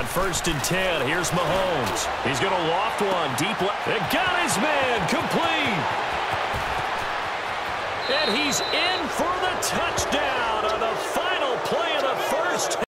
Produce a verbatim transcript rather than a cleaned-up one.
On first and ten, here's Mahomes. He's going to loft one deep left. It got his man complete. And he's in for the touchdown on the final play of the first.